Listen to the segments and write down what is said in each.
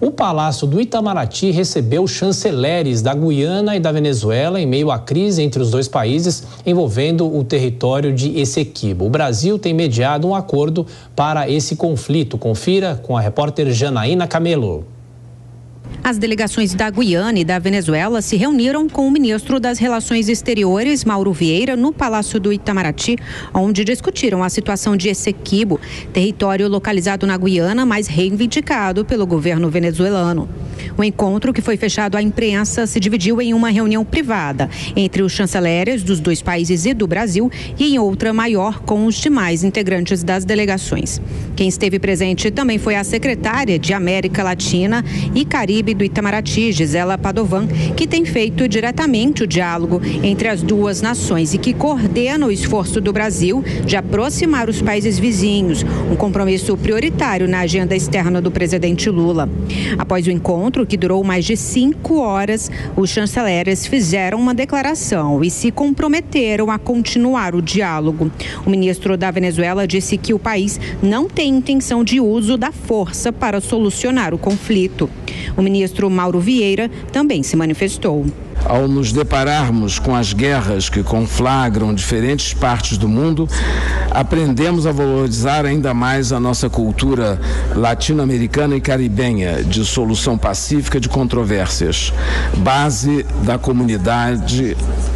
O Palácio do Itamaraty recebeu chanceleres da Guiana e da Venezuela em meio à crise entre os dois países envolvendo o território de Essequibo. O Brasil tem mediado um acordo para esse conflito. Confira com a repórter Janaína Camelo. As delegações da Guiana e da Venezuela se reuniram com o ministro das Relações Exteriores, Mauro Vieira, no Palácio do Itamaraty, onde discutiram a situação de Essequibo, território localizado na Guiana, mas reivindicado pelo governo venezuelano. O encontro, que foi fechado à imprensa, se dividiu em uma reunião privada entre os chanceleres dos dois países e do Brasil e em outra maior com os demais integrantes das delegações. Quem esteve presente também foi a secretária de América Latina e Caribe do Itamaraty, Gisela Padovan, que tem feito diretamente o diálogo entre as duas nações e que coordena o esforço do Brasil de aproximar os países vizinhos, um compromisso prioritário na agenda externa do presidente Lula. Após o encontro, que durou mais de 5 horas, os chanceleres fizeram uma declaração e se comprometeram a continuar o diálogo. O ministro da Venezuela disse que o país não tem intenção de uso da força para solucionar o conflito. O ministro Mauro Vieira também se manifestou. Ao nos depararmos com as guerras que conflagram diferentes partes do mundo, aprendemos a valorizar ainda mais a nossa cultura latino-americana e caribenha de solução pacífica de controvérsias, base da comunidade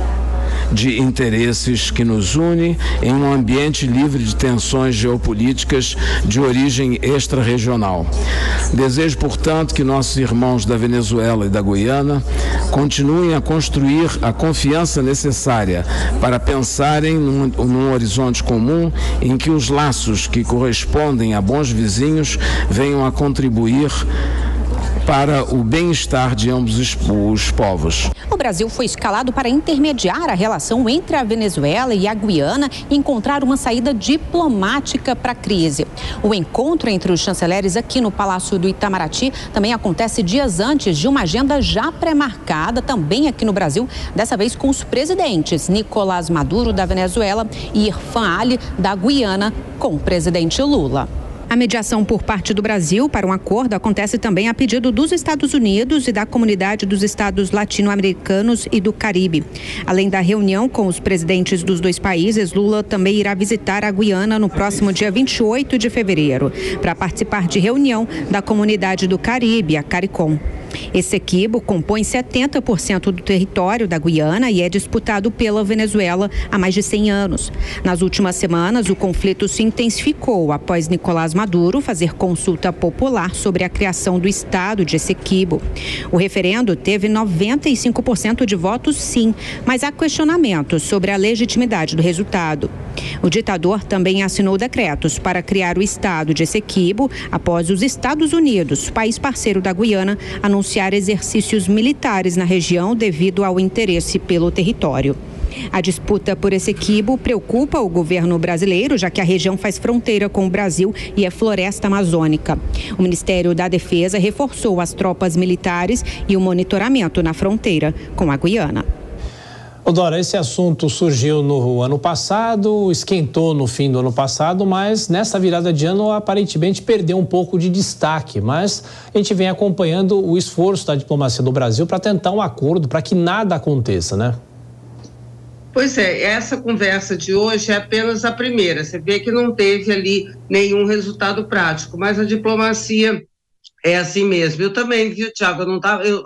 de interesses que nos une em um ambiente livre de tensões geopolíticas de origem extra-regional. Desejo, portanto, que nossos irmãos da Venezuela e da Guiana continuem a construir a confiança necessária para pensarem num horizonte comum em que os laços que correspondem a bons vizinhos venham a contribuir para o bem-estar de ambos os povos. O Brasil foi escalado para intermediar a relação entre a Venezuela e a Guiana e encontrar uma saída diplomática para a crise. O encontro entre os chanceleres aqui no Palácio do Itamaraty também acontece dias antes de uma agenda já pré-marcada, também aqui no Brasil, dessa vez com os presidentes Nicolás Maduro, da Venezuela, e Irfan Ali, da Guiana, com o presidente Lula. A mediação por parte do Brasil para um acordo acontece também a pedido dos Estados Unidos e da Comunidade dos Estados Latino-Americanos e do Caribe. Além da reunião com os presidentes dos dois países, Lula também irá visitar a Guiana no próximo dia 28 de fevereiro, para participar de reunião da Comunidade do Caribe, a CARICOM. Essequibo compõe 70% do território da Guiana e é disputado pela Venezuela há mais de 100 anos. Nas últimas semanas, o conflito se intensificou após Nicolás Maduro fazer consulta popular sobre a criação do estado de Essequibo. O referendo teve 95% de votos sim, mas há questionamentos sobre a legitimidade do resultado. O ditador também assinou decretos para criar o estado de Essequibo após os Estados Unidos, país parceiro da Guiana, anunciar exercícios militares na região devido ao interesse pelo território. A disputa por Essequibo preocupa o governo brasileiro, já que a região faz fronteira com o Brasil e é floresta amazônica. O Ministério da Defesa reforçou as tropas militares e o monitoramento na fronteira com a Guiana. Dora, esse assunto surgiu no ano passado, esquentou no fim do ano passado, mas nessa virada de ano aparentemente perdeu um pouco de destaque. Mas a gente vem acompanhando o esforço da diplomacia do Brasil para tentar um acordo, para que nada aconteça, né? Pois é, essa conversa de hoje é apenas a primeira. Você vê que não teve ali nenhum resultado prático, mas a diplomacia é assim mesmo. Eu também, viu, Tiago? Eu não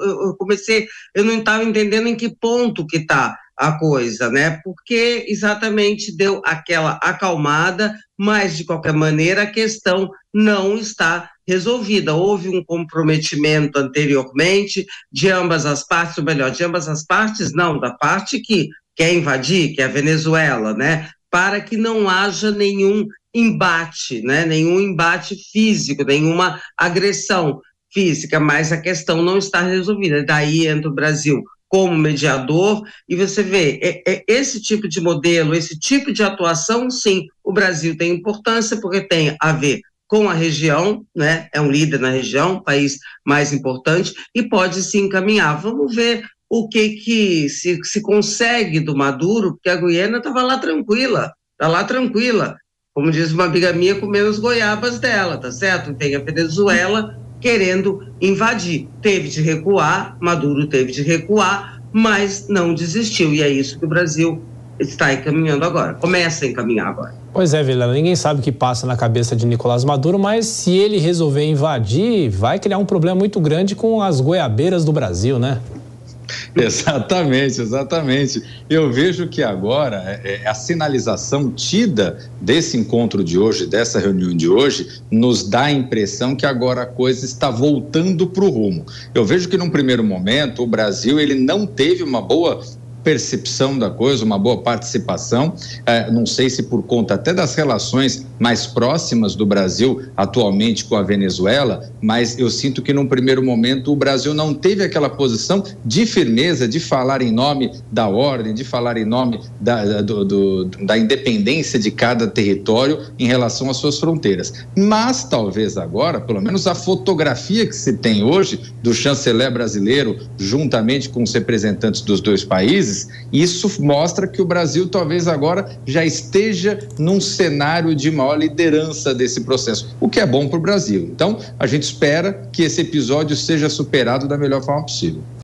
estava entendendo em que ponto que está a coisa, né? Porque exatamente deu aquela acalmada, mas de qualquer maneira a questão não está resolvida. Houve um comprometimento anteriormente de ambas as partes, ou melhor, de ambas as partes, não, da parte que quer invadir, que é a Venezuela, né? Para que não haja nenhum embate, né? Nenhum embate físico, nenhuma agressão física, mas a questão não está resolvida. Daí entra o Brasil como mediador, e você vê, esse tipo de modelo, esse tipo de atuação, sim, o Brasil tem importância, porque tem a ver com a região, né? É um líder na região, país mais importante, e pode se encaminhar. Vamos ver o que se consegue do Maduro, porque a Guiana estava lá tranquila, como diz uma amiga minha, comendo as goiabas dela, tá certo? Tem a Venezuela querendo invadir. Teve de recuar, Maduro teve de recuar, mas não desistiu, e é isso que o Brasil está encaminhando agora, começa a encaminhar agora. Pois é, Vilela, ninguém sabe o que passa na cabeça de Nicolás Maduro, mas se ele resolver invadir, vai criar um problema muito grande com as goiabeiras do Brasil, né? Exatamente, exatamente. Eu vejo que agora a sinalização tida desse encontro de hoje, dessa reunião de hoje, nos dá a impressão que agora a coisa está voltando para o rumo. Eu vejo que num primeiro momento o Brasil ele não teve uma boa percepção da coisa, uma boa participação, não sei se por conta até das relações mais próximas do Brasil atualmente com a Venezuela, mas eu sinto que num primeiro momento o Brasil não teve aquela posição de firmeza, de falar em nome da ordem, de falar em nome da independência de cada território em relação às suas fronteiras. Mas talvez agora, pelo menos a fotografia que se tem hoje do chanceler brasileiro juntamente com os representantes dos dois países, isso mostra que o Brasil talvez agora já esteja num cenário de maior liderança desse processo, o que é bom para o Brasil. Então, a gente espera que esse episódio seja superado da melhor forma possível.